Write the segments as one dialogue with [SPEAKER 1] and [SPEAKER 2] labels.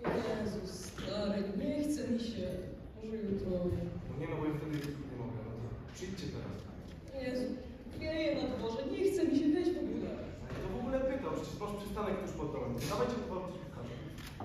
[SPEAKER 1] Jezus stary, nie chce mi się. Może jutro.
[SPEAKER 2] No nie no, bo ja wtedy nie mogę, no to przyjdźcie teraz.
[SPEAKER 1] Jezu, wieje na dworze, nie chce mi się weź w ogóle.
[SPEAKER 2] No to w ogóle pytał, przecież masz przystanek tuż pod domem. Dawajcie to wam coś pokażę.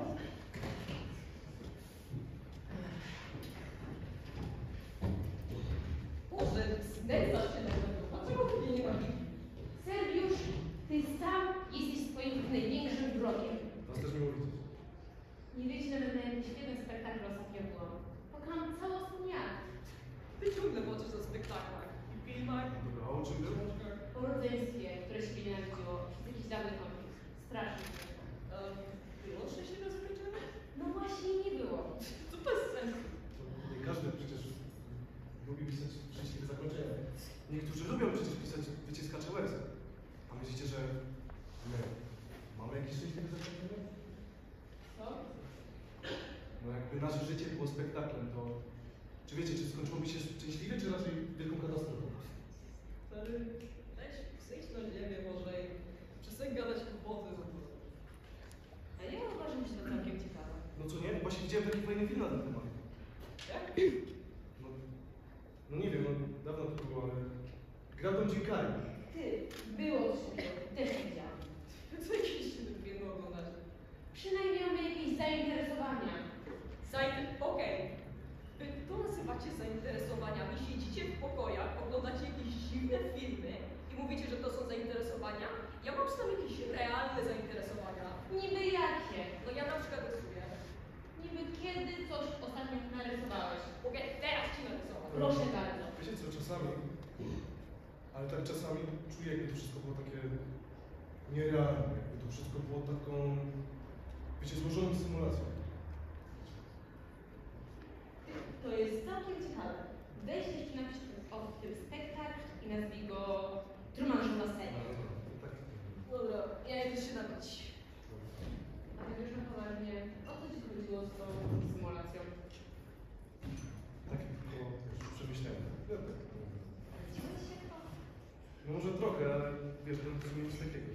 [SPEAKER 1] Boże, znęcasz się na tego. Dlaczego ty mnie nie bawisz?
[SPEAKER 3] Sergiusz, ty sam jesteś swoim największym wrogiem.
[SPEAKER 2] Was też miło widzieć.
[SPEAKER 3] Nie wiecie nawet na jakim świetnym spektaklu ostatnio byłam. Pokałam cały ostatni akt.
[SPEAKER 1] Ty ciągle walczysz o spektaklach i filmach.
[SPEAKER 2] Dobra, a o czym było?
[SPEAKER 3] O rodzeństwie, które się nienawidziło przez jakiś dawny konflikt. Strasznie.
[SPEAKER 1] Było szczęśliwe zakończenie?
[SPEAKER 3] No właśnie nie było.
[SPEAKER 1] To bez sensu.
[SPEAKER 2] To nie każdy przecież lubi pisać szczęśliwe zakończenia. Niektórzy lubią przecież pisać wyciskacze łez. A myślicie, że my mamy jakieś szczęśliwe zakończenie?
[SPEAKER 1] Co?
[SPEAKER 2] No jakby nasze życie było spektaklem, to czy wiecie, czy skończyłoby się szczęśliwie, czy raczej wielką katastrofą?
[SPEAKER 1] Stary, weź, zejdź na ziemię może i przestań gadać głupoty.
[SPEAKER 3] A ja uważam, że to całkiem ciekawe.
[SPEAKER 2] No co nie? Właśnie widziałem taki fajny film na ten temat.
[SPEAKER 1] Jak?
[SPEAKER 2] No, no nie wiem, no dawno to było, ale grał tam Jim Carrey.
[SPEAKER 3] Ty, było coś takiego. Też nie widziałam.
[SPEAKER 1] Co jakieś film oglądać?
[SPEAKER 3] Przynajmniej mamy jakieś zainteresowania.
[SPEAKER 1] Okej. Wy to nazywacie zainteresowaniami, siedzicie w pokojach, oglądacie jakieś dziwne filmy i mówicie, że to są zainteresowania? Ja mam tam jakieś realne zainteresowania.
[SPEAKER 3] Niby jakie?
[SPEAKER 1] No ja na przykład rysuję.
[SPEAKER 3] Niby kiedy coś ostatnio narysowałeś?
[SPEAKER 1] Mogę teraz ci narysować.
[SPEAKER 3] Proszę bardzo.
[SPEAKER 2] Wiecie co, czasami, ale tak czasami czuję, jakby to wszystko było takie nierealne, jakby to wszystko było taką, wiecie, złożoną symulacją.
[SPEAKER 3] To jest całkiem ciekawe. Weź jeszcze napisz o tym spektakl i nazwij go Truman Show na scenie.
[SPEAKER 2] Tak.
[SPEAKER 1] Dobra, ja idę się napić.
[SPEAKER 3] A tak już na poważnie, o co ci chodziło z tą symulacją?
[SPEAKER 2] Tak tylko już przemyślałem. Ja tak mówię.
[SPEAKER 3] Zdziwiłeś się chyba?
[SPEAKER 2] No może trochę, ale wiesz, to jest nic takiego.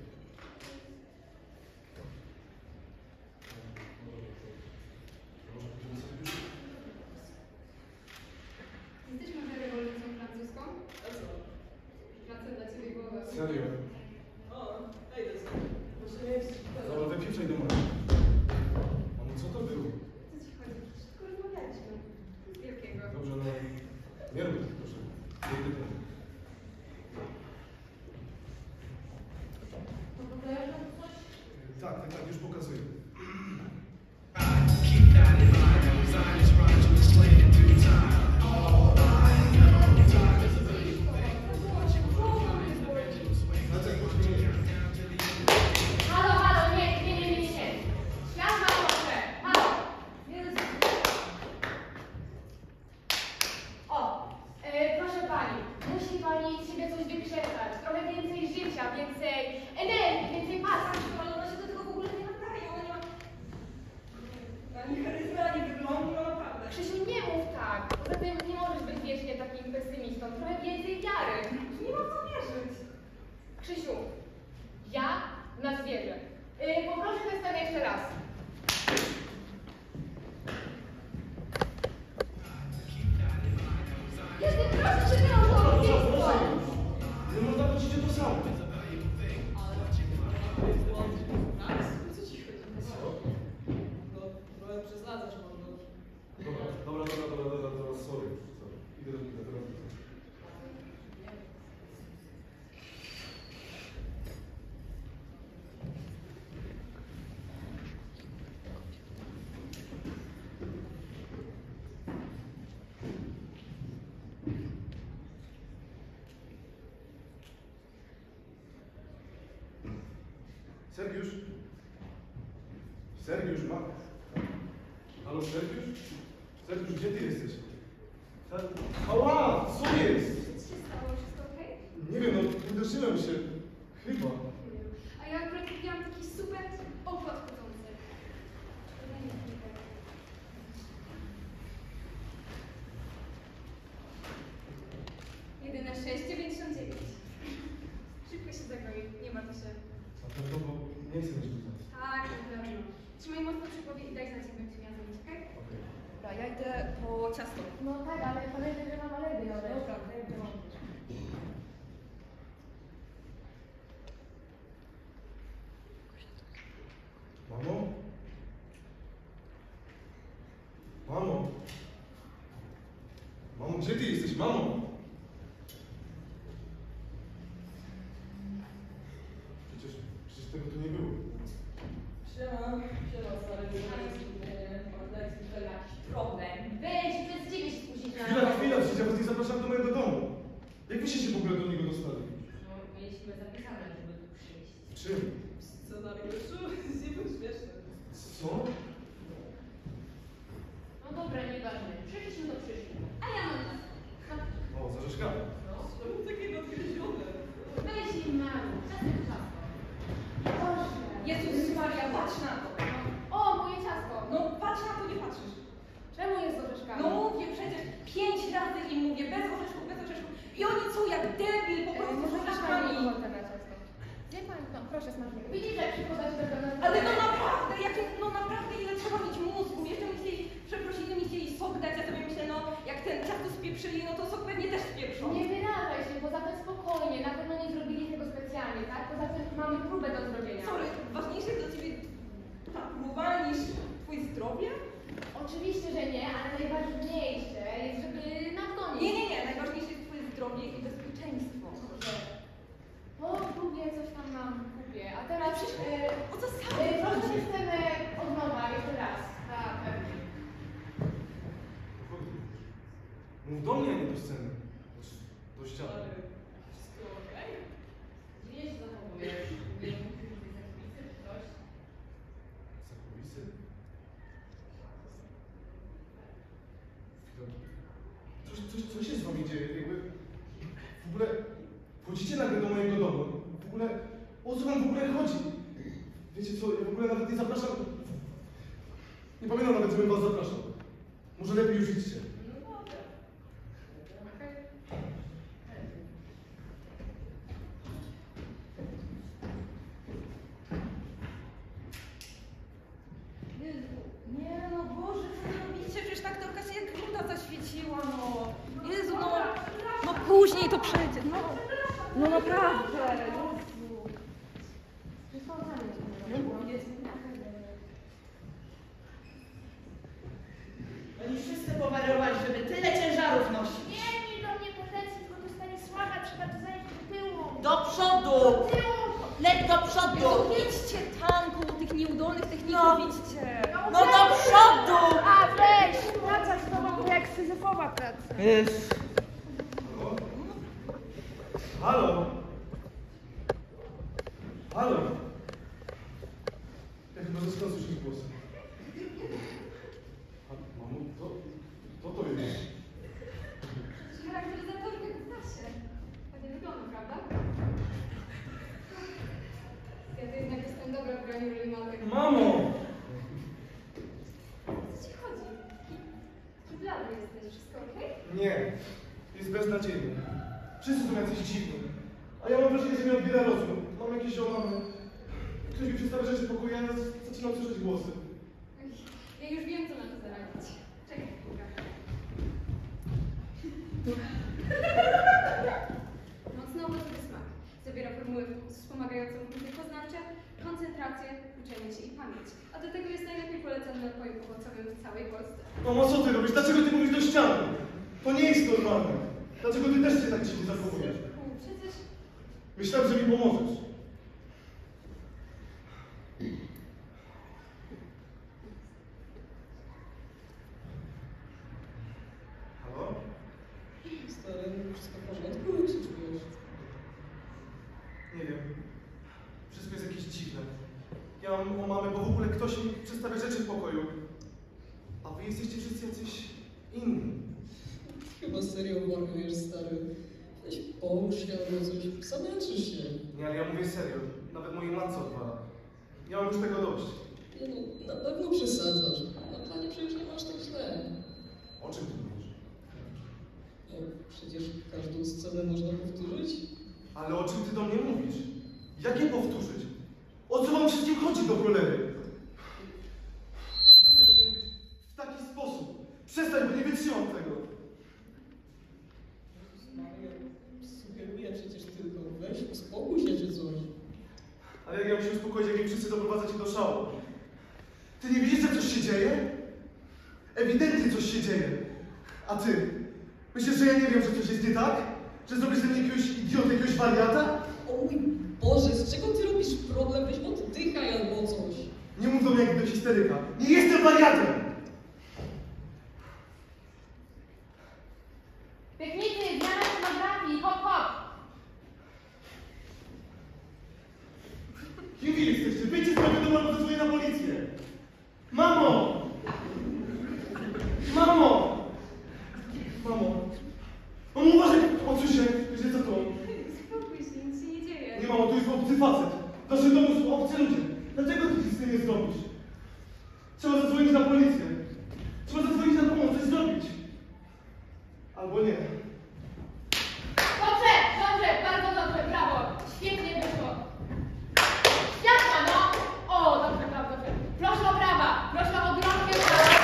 [SPEAKER 2] Może pójdziemy sobie już?
[SPEAKER 4] Jesteś może rewolucją francuską?
[SPEAKER 1] A co?
[SPEAKER 4] Praca dla ciebie głowa.
[SPEAKER 2] Serio?
[SPEAKER 1] O, wejdę sobie. Proszę nie jest.
[SPEAKER 2] Dobra, wypieprzaj do mnie. A no co to było?
[SPEAKER 4] Co ci chodzi? Przecież tylko rozmawialiśmy. Nic wielkiego.
[SPEAKER 2] Dobrze, no nie rób tak, proszę. Nie idę.
[SPEAKER 3] To pokażę coś?
[SPEAKER 2] Tak, tak, tak, już pokazuję.
[SPEAKER 3] Halo, halo, nie. Światła proszę, halo. O, proszę pani, musi pani z siebie coś wykrzesać. Trochę więcej życia, więcej energii, więcej pasji. Ale ona się do tego w ogóle nie nadaje, ona nie ma...
[SPEAKER 1] Ani charyzmy, ani wyglądu, no naprawdę.
[SPEAKER 3] Krzysiu, nie mów tak. Poza tym nie możesz być wiecznie takim pesymistą. Trochę więcej wiary.
[SPEAKER 1] Nie ma co wierzyć.
[SPEAKER 3] Krzysiu, ja w nas wierzę. Poproszę tę scenę jeszcze raz. Jeszcze proszę się na
[SPEAKER 2] Proszę, nie można wrócić to samo.
[SPEAKER 1] Ale jest błąd. Tak? Co ci chodzi? No, trochę przesadzasz może.
[SPEAKER 2] Dobra, sorry. Idę do nich, teraz. Sergiusz? Sergiusz, ma... Halo, Sergiusz? Sergiusz, gdzie ty jesteś? Ała, co jest?
[SPEAKER 4] Co się stało? Wszystko okej?
[SPEAKER 2] Nie wiem, no uderzyłem się. Chyba.
[SPEAKER 4] A ja akurat kupiłam taki super okład chodzący. Jedyne 6,99. Szybko się zagoi, nie martw się.
[SPEAKER 2] A to bo nie chcę mieć tutaj.
[SPEAKER 4] Tak, na pewno. Trzymaj mocno przy głowie i daj znać, jak będzie miała zrobić, okej?
[SPEAKER 2] Okej.
[SPEAKER 1] Dobra, ja idę po ciasto.
[SPEAKER 3] No tak, ale pamiętaj, że mam alergię na orzeszki.
[SPEAKER 1] Dobra,
[SPEAKER 2] Mamo? Mamo? Mamo, gdzie ty jesteś? Mamo? Przecież tego tu nie było.
[SPEAKER 1] Siema, stary, jakiś problem.
[SPEAKER 3] Weź, przez ciebie się spuścić na
[SPEAKER 2] Chwila, przecież ja was nie zapraszam do mojego domu. Jak wyście się w ogóle do niego dostali?
[SPEAKER 3] No, mieliśmy zapisane, żeby tu przyjść.
[SPEAKER 2] W czym?
[SPEAKER 1] Scenariuszu, jest niby śmieszne.
[SPEAKER 2] Co?
[SPEAKER 3] No dobra, nieważne. Przyszliśmy to przyszli. A ja mam czas.
[SPEAKER 2] O, za rzeczkami.
[SPEAKER 1] Czemu takie nadgryzione?
[SPEAKER 3] Weź im mam. Czasem ciasto. Boże.
[SPEAKER 1] Jezus Maria, patrz na to.
[SPEAKER 3] O, moje ciasto.
[SPEAKER 1] No patrz na to, nie patrzysz.
[SPEAKER 3] Czemu jest z orzeszkami?
[SPEAKER 1] No mówię przecież 5 razy im mówię, bez orzeszków, bez orzeszków. I oni co, jak debil, po prostu z
[SPEAKER 3] Może ta pani
[SPEAKER 1] orzeszkami.
[SPEAKER 3] ochotę na ciasto. Wie pani, no proszę smacznego. Widzisz, jak przychodzi do tego.
[SPEAKER 1] Ale no naprawdę, no naprawdę ile trzeba mieć mózgu. Jeszcze mi chcieli, przeprosili, mi chcieli sok dać, ja sobie myślę, no jak ten ciasto spieprzyli, no to sok pewnie też spieprzą.
[SPEAKER 3] Nie wyrażaj się, poza tym spokojnie. Na pewno nie zrobili tego specjalnie, tak? Poza tym mamy próbę do zrobienia.
[SPEAKER 1] Sorry, ważniejsze dla ciebie ta próba niż twoje zdrowie?
[SPEAKER 3] Oczywiście, że nie, ale najważniejsze jest, żeby nadgonić.
[SPEAKER 1] Nie, najważniejsze jest twoje zdrowie i bezpieczeństwo.
[SPEAKER 3] Po próbie coś tam nam kupię, a teraz
[SPEAKER 1] O co sam?
[SPEAKER 3] proszę systemę od nowa, jeszcze raz. Tak, pewnie.
[SPEAKER 2] Mów do mnie, a nie do sceny. Do ściany.
[SPEAKER 1] Wszystko okej?
[SPEAKER 3] Dziwnie się zachowujesz. Nie musisz być zapisy czy coś.
[SPEAKER 2] Za kulisy? Co się z wami dzieje? Jakby w ogóle wchodzicie nagle do mojego domu. W ogóle o co wam w ogóle chodzi? Wiecie co, ja w ogóle nawet nie zapraszam. Nie pamiętam nawet, żebym was zapraszał. Może lepiej już idźcie.
[SPEAKER 1] No dobra.
[SPEAKER 3] Okej.
[SPEAKER 1] Nie no Boże, co wy robicie? Przecież tak to jakaś jak gruda zaświeciła, no. Jezu, no później to przejdzie, no naprawdę, Jezu.
[SPEAKER 5] Oni wszyscy powarowali, żeby tyle ciężarów nosić.
[SPEAKER 4] Nie miej do mnie pretensji, tylko do Stanisława trzeba to zająć do tyłu.
[SPEAKER 5] Do przodu! Leć do przodu!
[SPEAKER 1] Idźcie tam koło tych nieudolnych techników,
[SPEAKER 5] No.
[SPEAKER 1] idźcie.
[SPEAKER 5] No do przodu!
[SPEAKER 4] A weź, praca z tobą jak syzyfowa praca.
[SPEAKER 2] Halo? Halo? Ja chyba zaczynam słyszeć głos. Mamo, to jest.
[SPEAKER 4] Charakteryzatorka w klasie. Tak nie wygląda, prawda? Ja to jednak jestem dobra w graniu roli matek.
[SPEAKER 2] Mamo!
[SPEAKER 4] Co ci chodzi? Taki blady jesteś, wszystko okej?
[SPEAKER 2] Nie, jest beznadziejny. Wszyscy są jacyś dziwni. A ja mam wrażenie, że mnie odbiera rozum. Mam jakieś omamy. Ktoś mi przedstawia rzeczy w pokoju, a ja zaczynam słyszeć głosy.
[SPEAKER 4] Ja już wiem, co na to zaradzić. Czekaj chwilkę. Mocno owocowy smak. Zawiera formuły wspomagające funkcje poznawcze, koncentrację, uczenie się i pamięć. A do tego jest najlepiej polecany napojem owocowym w całej Polsce.
[SPEAKER 2] Mamo, co ty robisz? Dlaczego ty mówisz do ściany? To nie jest normalne. Dlaczego ty też się tak dziwnie zachowujesz?
[SPEAKER 4] Przecież
[SPEAKER 2] Myślałem, że mi pomożesz. Halo?
[SPEAKER 6] Stary, wszystko w porządku? Jak się czujesz?
[SPEAKER 2] Nie wiem. Wszystko jest jakieś dziwne. Ja mam omamę, bo w ogóle ktoś mi przedstawia rzeczy w pokoju. A wy jesteście wszyscy jacyś inni.
[SPEAKER 6] Chyba serio wariujesz, stary. Weź połóż się albo coś, zamęczysz się.
[SPEAKER 2] Nie, ale ja mówię serio. Nawet mojej matce odwala. Ja mam już tego dość.
[SPEAKER 6] Nie no, na pewno przesadzasz. Na planie przecież nie masz tak źle.
[SPEAKER 2] O czym ty mówisz?
[SPEAKER 6] No, przecież każdą scenę można powtórzyć.
[SPEAKER 2] Ale o czym ty do mnie mówisz? Jak je powtórzyć? O co wam wszystkim chodzi do cholery? wytrzymam tego.
[SPEAKER 6] Maria, sugeruję przecież tylko, weź uspokój się czy coś.
[SPEAKER 2] Ale jak ja muszę uspokoić, jak mi wszyscy doprowadzą cię do szału? Ty nie widzisz, że coś się dzieje? Ewidentnie coś się dzieje. A ty? Myślisz, że ja nie wiem, że coś jest nie tak? Że zrobisz ze mnie jakiegoś idiotę, jakiegoś wariata?
[SPEAKER 6] O mój Boże, z czego ty robisz problem? Weź oddychaj albo coś.
[SPEAKER 2] Nie mów do mnie jak do histeryka. Nie jestem wariatem!
[SPEAKER 3] Technicy, zmiana scenografii, hop, hop!
[SPEAKER 2] Kim wy jesteście? Wyjdźcie z mojego domu albo zadzwonię na policję! Mamo! Mamo! Mamo! Mamo, uważaj! Odsuń się! Wiesz za tą.
[SPEAKER 4] Spokój się, nic się nie dzieje.
[SPEAKER 2] Nie, mamo, to jest obcy facet. W naszym domu są obcy ludzie. Dlaczego ty nic z tym nie zrobisz? Trzeba zadzwonić na policję. Trzeba zadzwonić na pomoc, coś zrobić. Albo nie.
[SPEAKER 3] Dobrze, dobrze, bardzo dobrze, brawo! Świetnie wyszło! Światła, no! O, dobrze, brawo, dobrze. Proszę o brawa, proszę o ogromnie brawa!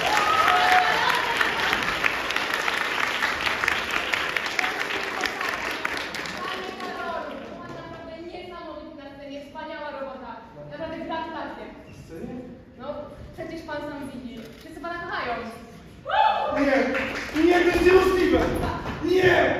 [SPEAKER 3] Panie Karolu, pan naprawdę niesamowity na scenie, wspaniała robota. Naprawdę gratulacje.
[SPEAKER 2] Scenie?
[SPEAKER 3] No, przecież pan sam widzi, wszyscy pana kochają.
[SPEAKER 2] Nie! Nie, to jest niemożliwe! Nie!